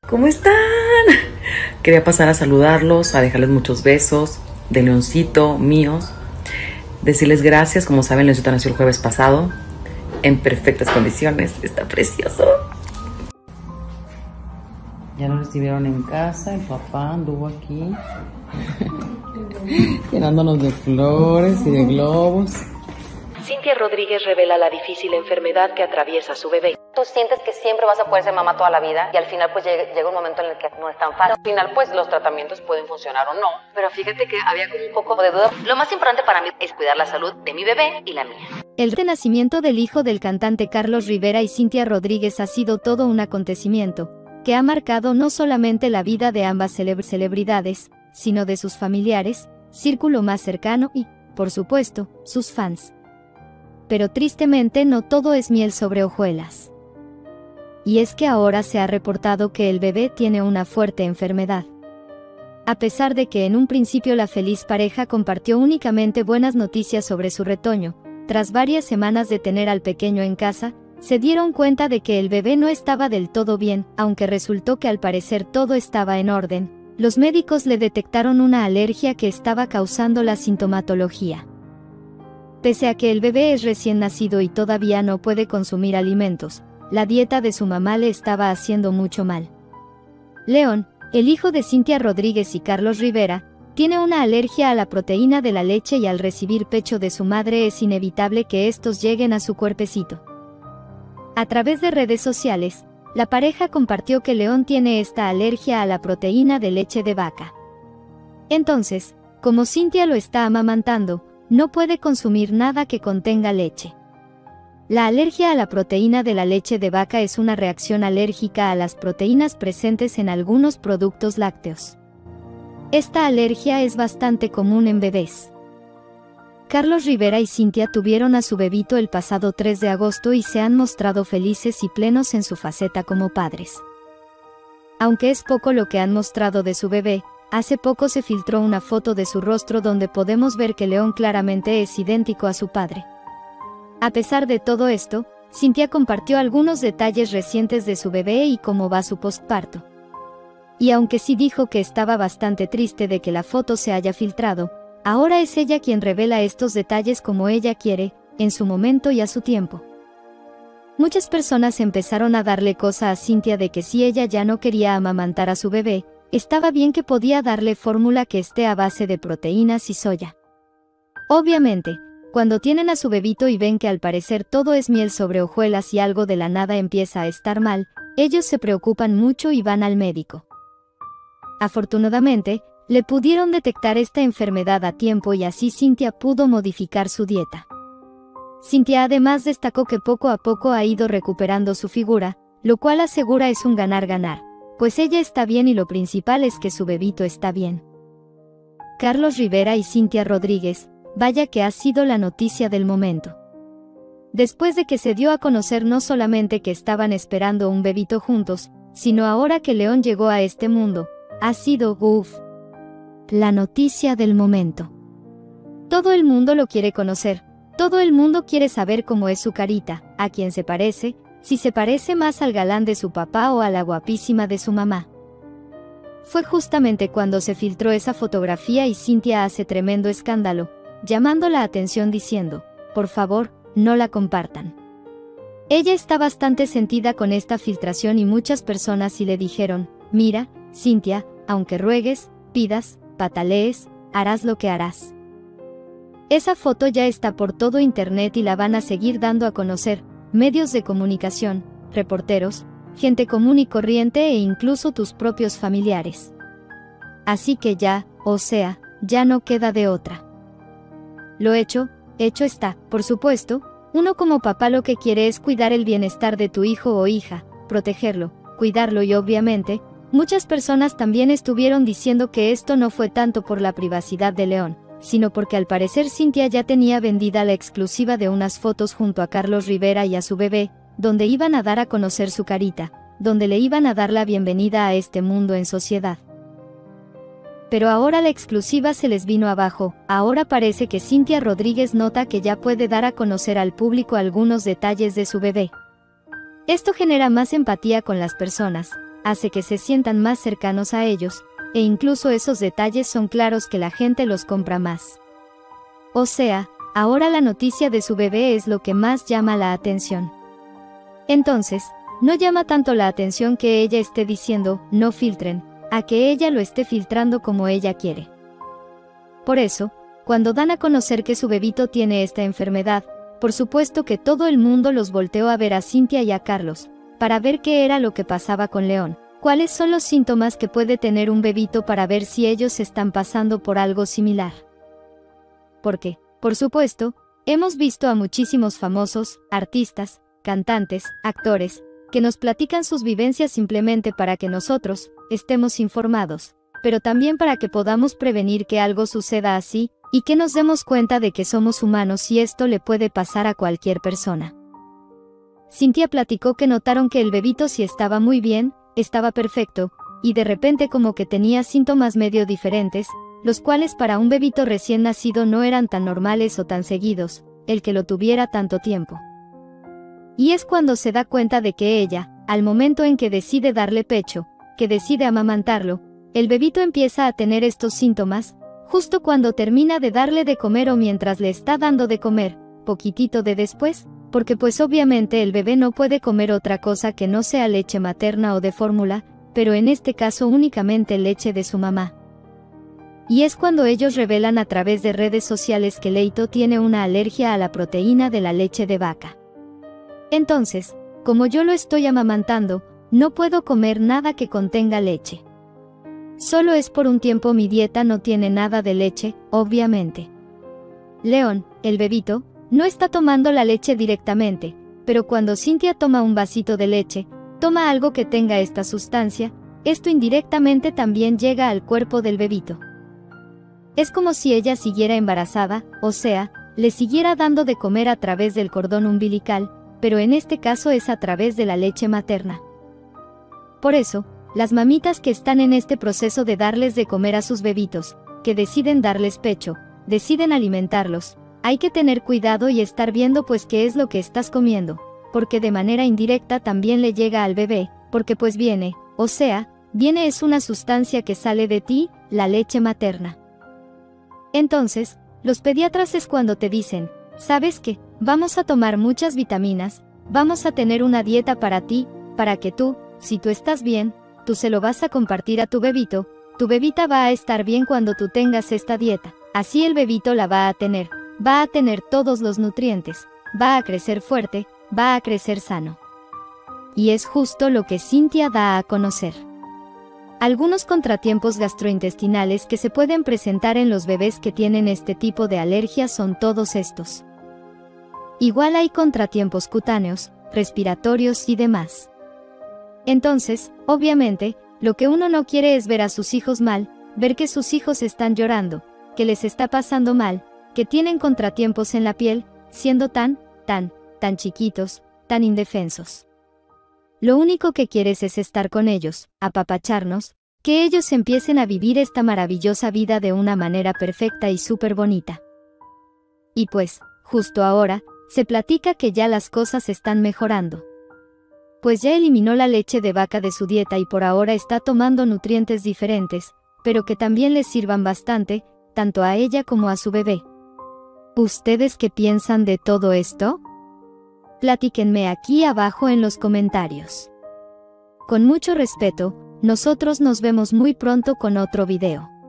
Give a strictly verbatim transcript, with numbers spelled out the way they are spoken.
¿Cómo están? Quería pasar a saludarlos, a dejarles muchos besos de Leoncito míos, decirles gracias. Como saben, Leoncito nació el jueves pasado en perfectas condiciones, está precioso. Ya lo recibieron en casa, el papá anduvo aquí llenándonos de flores y de globos. Cintia Rodríguez revela la difícil enfermedad que atraviesa su bebé. Tú sientes que siempre vas a poder ser mamá toda la vida y al final pues llega, llega un momento en el que no es tan fácil. Al final pues los tratamientos pueden funcionar o no, pero fíjate que había como un poco de duda. Lo más importante para mí es cuidar la salud de mi bebé y la mía. El nacimiento del hijo del cantante Carlos Rivera y Cintia Rodríguez ha sido todo un acontecimiento, que ha marcado no solamente la vida de ambas celebridades, sino de sus familiares, círculo más cercano y, por supuesto, sus fans. Pero tristemente no todo es miel sobre hojuelas. Y es que ahora se ha reportado que el bebé tiene una fuerte enfermedad. A pesar de que en un principio la feliz pareja compartió únicamente buenas noticias sobre su retoño, tras varias semanas de tener al pequeño en casa, se dieron cuenta de que el bebé no estaba del todo bien, aunque resultó que al parecer todo estaba en orden. Los médicos le detectaron una alergia que estaba causando la sintomatología. Pese a que el bebé es recién nacido y todavía no puede consumir alimentos, la dieta de su mamá le estaba haciendo mucho mal. León, el hijo de Cintia Rodríguez y Carlos Rivera, tiene una alergia a la proteína de la leche y al recibir pecho de su madre es inevitable que estos lleguen a su cuerpecito. A través de redes sociales, la pareja compartió que León tiene esta alergia a la proteína de leche de vaca. Entonces, como Cintia lo está amamantando, no puede consumir nada que contenga leche. La alergia a la proteína de la leche de vaca es una reacción alérgica a las proteínas presentes en algunos productos lácteos. Esta alergia es bastante común en bebés. Carlos Rivera y Cintia tuvieron a su bebito el pasado tres de agosto y se han mostrado felices y plenos en su faceta como padres. Aunque es poco lo que han mostrado de su bebé, hace poco se filtró una foto de su rostro donde podemos ver que León claramente es idéntico a su padre. A pesar de todo esto, Cintia compartió algunos detalles recientes de su bebé y cómo va su postparto. Y aunque sí dijo que estaba bastante triste de que la foto se haya filtrado, ahora es ella quien revela estos detalles como ella quiere, en su momento y a su tiempo. Muchas personas empezaron a darle cosa a Cintia de que si ella ya no quería amamantar a su bebé, estaba bien que podía darle fórmula que esté a base de proteínas y soya. Obviamente, cuando tienen a su bebito y ven que al parecer todo es miel sobre hojuelas y algo de la nada empieza a estar mal, ellos se preocupan mucho y van al médico. Afortunadamente, le pudieron detectar esta enfermedad a tiempo y así Cintia pudo modificar su dieta. Cintia además destacó que poco a poco ha ido recuperando su figura, lo cual asegura es un ganar-ganar, pues ella está bien y lo principal es que su bebito está bien. Carlos Rivera y Cintia Rodríguez, vaya que ha sido la noticia del momento. Después de que se dio a conocer no solamente que estaban esperando un bebito juntos, sino ahora que León llegó a este mundo, ha sido, uff, la noticia del momento. Todo el mundo lo quiere conocer, todo el mundo quiere saber cómo es su carita, a quién se parece, si se parece más al galán de su papá o a la guapísima de su mamá. Fue justamente cuando se filtró esa fotografía y Cintia hace tremendo escándalo, llamando la atención diciendo, por favor, no la compartan. Ella está bastante sentida con esta filtración y muchas personas sí le dijeron, mira, Cintia, aunque ruegues, pidas, patalees, harás lo que harás. Esa foto ya está por todo internet y la van a seguir dando a conocer, medios de comunicación, reporteros, gente común y corriente e incluso tus propios familiares. Así que ya, o sea, ya no queda de otra. Lo hecho, hecho está, por supuesto, uno como papá lo que quiere es cuidar el bienestar de tu hijo o hija, protegerlo, cuidarlo y obviamente, muchas personas también estuvieron diciendo que esto no fue tanto por la privacidad de León, sino porque al parecer Cintia ya tenía vendida la exclusiva de unas fotos junto a Carlos Rivera y a su bebé, donde iban a dar a conocer su carita, donde le iban a dar la bienvenida a este mundo en sociedad. Pero ahora la exclusiva se les vino abajo, ahora parece que Cintia Rodríguez nota que ya puede dar a conocer al público algunos detalles de su bebé. Esto genera más empatía con las personas, hace que se sientan más cercanos a ellos, e incluso esos detalles son claros que la gente los compra más. O sea, ahora la noticia de su bebé es lo que más llama la atención. Entonces, no llama tanto la atención que ella esté diciendo, no filtren, a que ella lo esté filtrando como ella quiere. Por eso, cuando dan a conocer que su bebito tiene esta enfermedad, por supuesto que todo el mundo los volteó a ver a Cynthia y a Carlos, para ver qué era lo que pasaba con León, cuáles son los síntomas que puede tener un bebito para ver si ellos están pasando por algo similar. Porque, por supuesto, hemos visto a muchísimos famosos, artistas, cantantes, actores, que nos platican sus vivencias simplemente para que nosotros estemos informados, pero también para que podamos prevenir que algo suceda así, y que nos demos cuenta de que somos humanos y esto le puede pasar a cualquier persona. Cynthia platicó que notaron que el bebito sí estaba muy bien, estaba perfecto, y de repente como que tenía síntomas medio diferentes, los cuales para un bebito recién nacido no eran tan normales o tan seguidos, el que lo tuviera tanto tiempo. Y es cuando se da cuenta de que ella, al momento en que decide darle pecho, que decide amamantarlo, el bebito empieza a tener estos síntomas, justo cuando termina de darle de comer o mientras le está dando de comer, poquitito de después, porque pues obviamente el bebé no puede comer otra cosa que no sea leche materna o de fórmula, pero en este caso únicamente leche de su mamá. Y es cuando ellos revelan a través de redes sociales que Leito tiene una alergia a la proteína de la leche de vaca. Entonces, como yo lo estoy amamantando, no puedo comer nada que contenga leche. Solo es por un tiempo, mi dieta no tiene nada de leche, obviamente. León, el bebito, no está tomando la leche directamente, pero cuando Cynthia toma un vasito de leche, toma algo que tenga esta sustancia, esto indirectamente también llega al cuerpo del bebito. Es como si ella siguiera embarazada, o sea, le siguiera dando de comer a través del cordón umbilical, pero en este caso es a través de la leche materna. Por eso, las mamitas que están en este proceso de darles de comer a sus bebitos, que deciden darles pecho, deciden alimentarlos, hay que tener cuidado y estar viendo pues qué es lo que estás comiendo, porque de manera indirecta también le llega al bebé, porque pues viene, o sea, viene es una sustancia que sale de ti, la leche materna. Entonces, los pediatras es cuando te dicen, ¿sabes qué? Vamos a tomar muchas vitaminas, vamos a tener una dieta para ti, para que tú, si tú estás bien, tú se lo vas a compartir a tu bebito, tu bebita va a estar bien cuando tú tengas esta dieta, así el bebito la va a tener, va a tener todos los nutrientes, va a crecer fuerte, va a crecer sano. Y es justo lo que Cynthia da a conocer. Algunos contratiempos gastrointestinales que se pueden presentar en los bebés que tienen este tipo de alergias son todos estos. Igual hay contratiempos cutáneos, respiratorios y demás. Entonces, obviamente, lo que uno no quiere es ver a sus hijos mal, ver que sus hijos están llorando, que les está pasando mal, que tienen contratiempos en la piel, siendo tan, tan, tan chiquitos, tan indefensos. Lo único que quieres es estar con ellos, apapacharnos, que ellos empiecen a vivir esta maravillosa vida de una manera perfecta y súper bonita. Y pues, justo ahora, se platica que ya las cosas están mejorando. Pues ya eliminó la leche de vaca de su dieta y por ahora está tomando nutrientes diferentes, pero que también les sirvan bastante, tanto a ella como a su bebé. ¿Ustedes qué piensan de todo esto? Platíquenme aquí abajo en los comentarios. Con mucho respeto, nosotros nos vemos muy pronto con otro video.